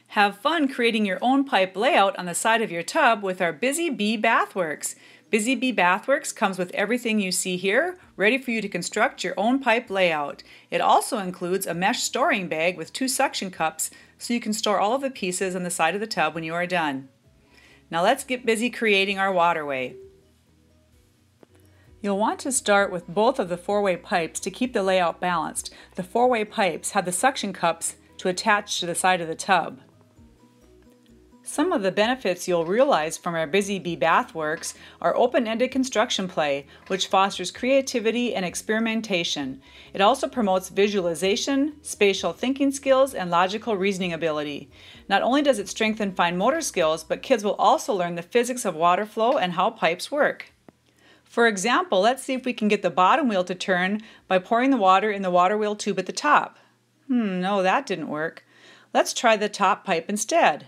Have fun creating your own pipe layout on the side of your tub with our Busy Bee Bathworks. Busy Bee Bathworks comes with everything you see here, ready for you to construct your own pipe layout. It also includes a mesh storing bag with 2 suction cups so you can store all of the pieces on the side of the tub when you are done. Now let's get busy creating our waterway. You'll want to start with both of the 4-way pipes to keep the layout balanced. The 4-way pipes have the suction cups to attach to the side of the tub. Some of the benefits you'll realize from our Busy Bee Bathworks are open-ended construction play, which fosters creativity and experimentation. It also promotes visualization, spatial thinking skills, and logical reasoning ability. Not only does it strengthen fine motor skills, but kids will also learn the physics of water flow and how pipes work. For example, let's see if we can get the bottom wheel to turn by pouring the water in the Waterwheel Tube at the top. No, that didn't work. Let's try the top pipe instead.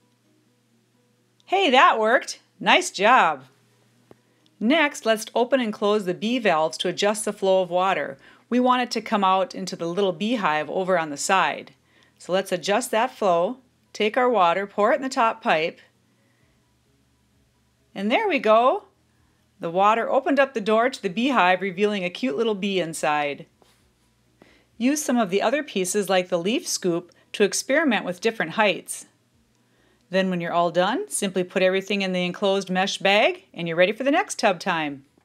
Hey, that worked! Nice job! Next, let's open and close the bee valves to adjust the flow of water. We want it to come out into the little beehive over on the side. So let's adjust that flow, take our water, pour it in the top pipe, and there we go! The water opened up the door to the beehive, revealing a cute little bee inside. Use some of the other pieces like the leaf scoop to experiment with different heights. Then when you're all done, simply put everything in the enclosed mesh bag and you're ready for the next tub time.